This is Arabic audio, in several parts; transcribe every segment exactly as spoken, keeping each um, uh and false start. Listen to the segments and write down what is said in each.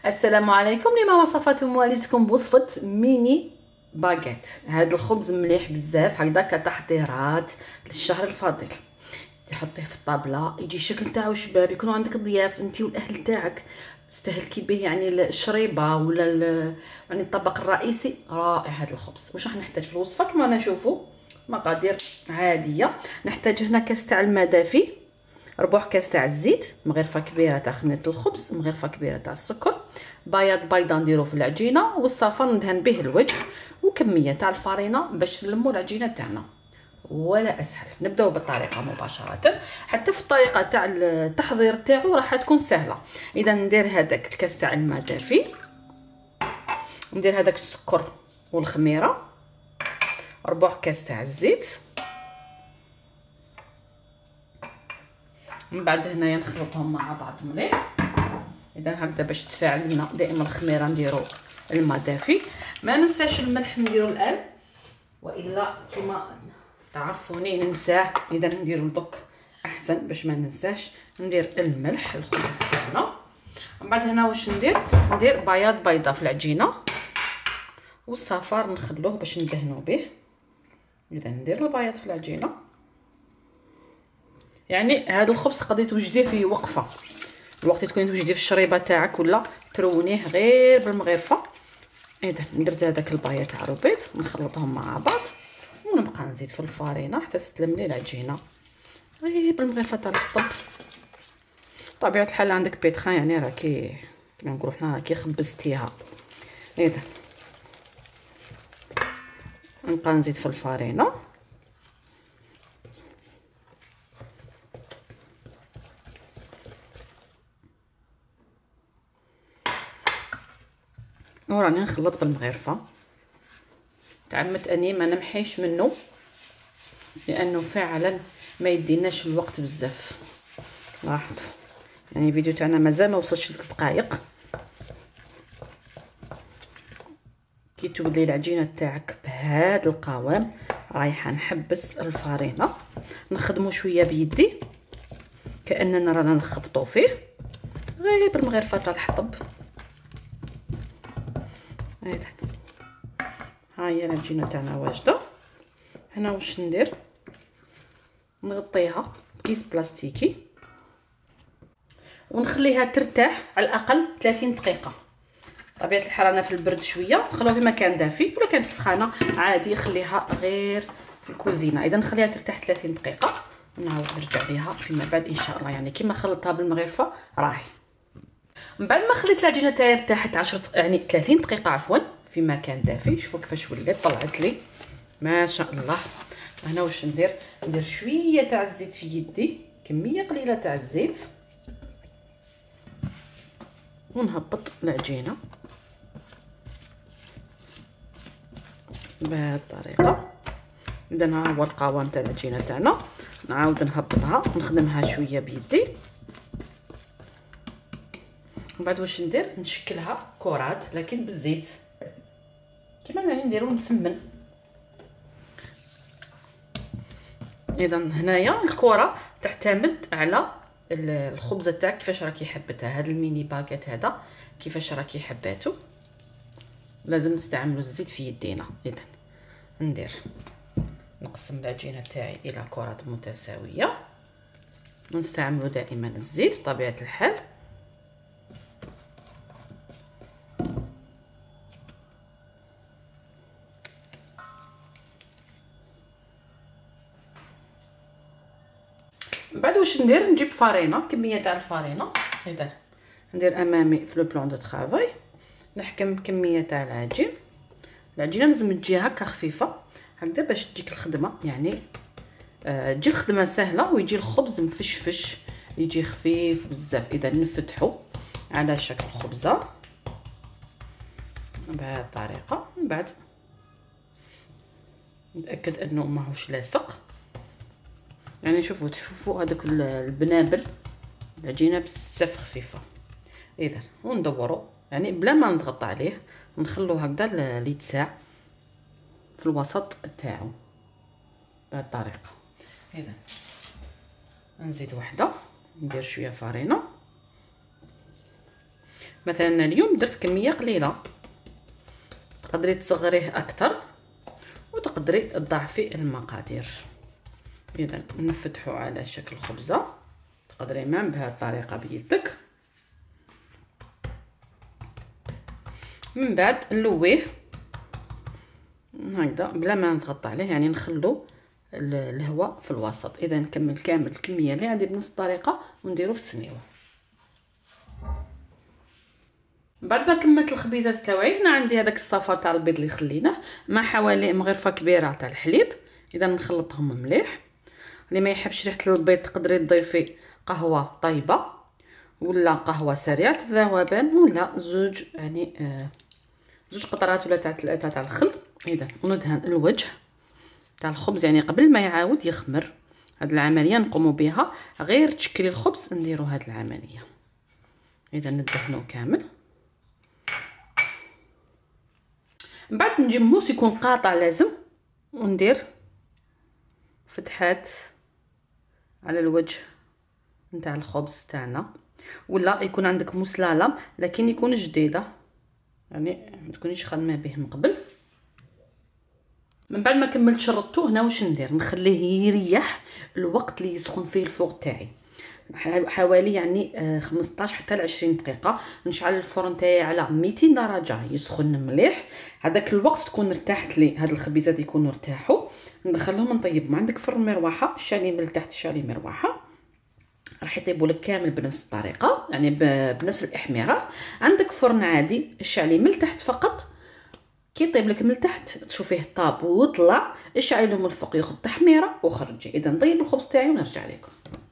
السلام عليكم. اليوم وصفتكم والدتكم بوصفه ميني باغيت. هذا الخبز مليح بزاف هكذا كتحضيرات للشهر الفضيل. تحطيه في الطابله يجي الشكل تاعو شباب، يكونوا عندك ضياف انت والاهل تاعك تستهلكي به يعني الشريبه ولا يعني الطبق الرئيسي. رائع هذا الخبز. واش راح نحتاج في الوصفه كما نشوفوا؟ مقادير عاديه. نحتاج هنا كاس تاع الماء دافي، ربع كاس تاع الزيت، مغرفه كبيره تاع خميره الخبز، مغرفه كبيره تاع السكر، بياض بيضه نديرو في العجينه، والصفر ندهن به الوجه، وكميه تاع الفرينه باش نلمو العجينه تاعنا. ولا اسهل. نبداو بالطريقه مباشره. حتى في الطريقه تاع التحضير تاعو راح تكون سهله. اذا ندير هذاك الكاس تاع الماء دافي، ندير هذاك السكر والخميره، ربع كاس تاع الزيت، من بعد هنايا نخلطهم مع بعض مليح. اذا هكذا باش تفاعل لنا دائما الخميره نديرو الماء دافي. ما ننساش الملح نديرو الان، والا كما تعرفوني ننساه. اذا نديرو دوك احسن باش ما ننساش. ندير الملح الخبز تاعنا. من بعد هنا واش ندير؟ ندير بياض بيضه في العجينه، والصفار نخلوه باش ندهنو به. اذا ندير البياض في العجينه. يعني هذا الخبز تقدري توجديه في وقفه، الوقت تكوني توجديه في الشريبه تاعك ولا ترونيه غير بالمغرفه. اذا درت هذاك البياض تاع البيض نخلطهم مع بعض، ونبقى نزيد في الفرينه حتى تتلم لي العجينه غير بالمغرفه تاع الحطب. طبيعه الحال عندك بيتخان يعني راكي كما نقولوا حنا راكي خبزتيها. اذا نبقى نزيد في الفرينه. وراني نخلط بالمغرفه. تعمدت اني ما نمحيش منه لانه فعلا ما يديناش الوقت بزاف. لاحظوا يعني الفيديو تاعنا مازال ما وصلش لثلاث دقائق. كي تولي العجينه تاعك بهذا القوام رايحه نحبس الفرينه، نخدموا شويه بيدي كاننا رانا نخبطوا فيه غير بالمغرفه تاع الحطب. اذا ها هي العجينه تاعنا واجده. هنا واش ندير؟ نغطيها بكيس بلاستيكي ونخليها ترتاح على الاقل ثلاثين دقيقه. طبيعه الحال انا في البرد شويه، نخلوها في مكان دافي، ولا كانت سخانه عادي خليها غير في الكوزينه. اذا نخليها ترتاح ثلاثين دقيقه ونعاود نرجع ليها فيما بعد ان شاء الله. يعني كيما خلطتها بالمغرفه راهي. من بعد ما خليت العجينه تاعي ارتاحت عشرة يعني ثلاثين دقيقه عفوا في مكان دافي، شوفوا كيفاش ولات طلعت لي ما شاء الله. هنا واش ندير؟ ندير شويه تاع الزيت في يدي، كميه قليله تاع الزيت، ونهبط العجينه بهذه الطريقه. اذا ها هو القوام تاع العجينه تاعنا. نعاود نهبطها ونخدمها شويه بيدي. من بعد واش ندير؟ نشكلها كرات لكن بالزيت كما يعني نديرو نسمن. اذا هنايا الكره تعتمد على الخبزه تاعك كيفاش راكي حبتها. هذا الميني باغيت هذا كيفاش راكي حباتو، لازم نستعملوا الزيت في يدينا. اذا ندير نقسم العجينه تاعي الى كرات متساويه، ونستعملوا دائما الزيت بطبيعه الحال. من بعد واش ندير؟ نجيب فرينه، كميه تاع الفرينه. اذا ندير امامي في لو بلان دو طرافاي، نحكم كميه تاع العجين. العجينه لازم تجي هكا خفيفه هكذا باش تجيك الخدمه يعني آه تجي الخدمه سهله، ويجي الخبز مفشفش يجي خفيف بزاف. اذا نفتحو على شكل خبزه بهذه الطريقه. من بعد نتاكد انه ماهوش لاصق. يعني شوفوا تشوفوا هذوك البنابل العجينه بزاف خفيفه. اذا وندورو يعني بلا ما نضغط عليه، نخلو هكذا ليتساع في الوسط تاعو بهذه الطريقه. اذا نزيد وحده، ندير شويه فرينه مثلا اليوم درت كميه قليله، تقدري تصغريه اكثر وتقدري تضاعفي المقادير. اذا نفتحو على شكل خبزه، تقدري معا بهذه الطريقه بيدك. من بعد نلويه هكذا بلا ما نضغط عليه، يعني نخلو الهواء في الوسط. اذا نكمل كامل الكميه اللي عندي بنفس الطريقه ونديرو في السنيوه. بعد ما كملت الخبيزات تاعي، هنا عندي هذاك الصفار تاع البيض اللي خليناه مع حوالي مغرفه كبيره تاع الحليب. اذا نخلطهم مليح. اللي ما يحبش ريحه البيض تقدري تضيفي قهوه طيبه ولا قهوه سريعه الذوبان، ولا زوج يعني آه زوج قطرات ولا تاع ثلاثه تاع الخل. اذا ندهن الوجه تاع الخبز يعني قبل ما يعاود يخمر. هاد العمليه نقوموا بها غير تشكلي الخبز نديروا هاد العمليه. اذا ندهنوا كامل. من بعد نجيب موس يكون قاطع لازم، وندير فتحات على الوجه نتاع الخبز تاعنا، ولا يكون عندك موس لالم لكن يكون جديده يعني ما تكونيش خدمه به من قبل. من بعد ما كملت شرطته هنا واش ندير؟ نخليه يريح الوقت اللي يسخن فيه الفوق تاعي، حوالي يعني خمسطاش حتى عشرين دقيقه. نشعل الفرن تاعي على ميتين درجه يسخن مليح. هذاك الوقت تكون ارتاحت لي، هاد الخبيزات يكونوا ارتاحوا، ندخلهم نطيب. ما عندك فرن مروحه شالي من تحت شالي مروحه راح يطيبوا لك كامل بنفس الطريقه يعني بنفس الاحمرار. عندك فرن عادي شالي من تحت فقط، كي يطيب لك من تحت تشوفيه طاب وطلع اشعلي من الفوق ياخذ تحميره وخرجي. اذا نطيب الخبز تاعي ونرجع لكم.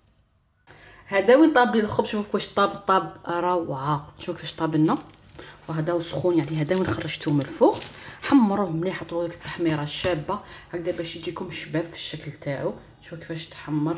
هذا وين طاب لي الخبز، شوفوا كيفاش طاب طاب روعه. شوفوا كيفاش طاب لنا، وهذا سخون يعني. هذا وين خرجتوه من الفوق، حمروه مليح، حطوا لك التحميره الشابه هكذا باش يجيكم شباب في الشكل تاعو. شوفوا كيفاش تحمر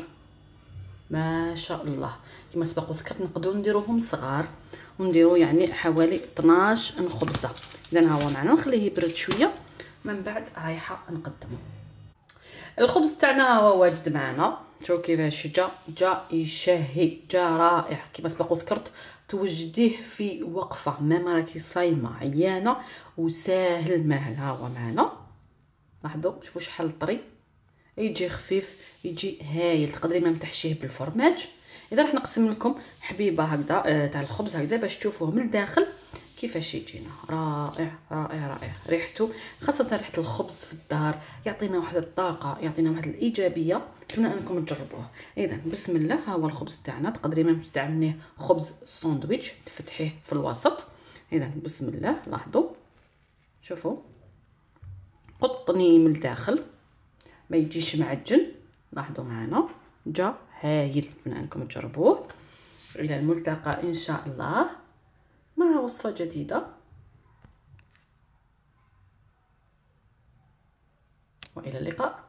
ما شاء الله. كما سبق وذكرت نقدروا نديروهم صغار ونديروا يعني حوالي اثناش خبزه. اذا ها هو معنا نخليه يبرد شويه، من بعد رايحه نقدمه. الخبز تاعنا هو واجد معنا. شوفوا كيفاش جا جا يشهي، جا رائع. كما سبق وذكرت توجديه في وقفه، ما راكي صايمه عيانه وساهل ماهل. ها هو معنا، لاحظوا شوفوا شحال طري، يجي خفيف يجي هايل. تقدري ما تحشيه بالفرماج. اذا راح نقسم لكم حبيبه هكذا آه تاع الخبز هكذا باش تشوفوه من الداخل كيفاش يجينا. رائع رائع رائع. ريحته خاصه ريحه الخبز في الدار يعطينا واحد الطاقه، يعطينا واحد الايجابيه. نتمنى انكم تجربوه. اذا بسم الله، ها هو الخبز تاعنا. تقدري ما تستعمليه خبز ساندويتش تفتحيه في الوسط. اذا بسم الله، لاحظوا شوفوا قطني من الداخل ما يجيش معجن. لاحظوا معنا جا هايل. نتمنى انكم تجربوه. الى الملتقى ان شاء الله مع وصفه جديده، والى اللقاء.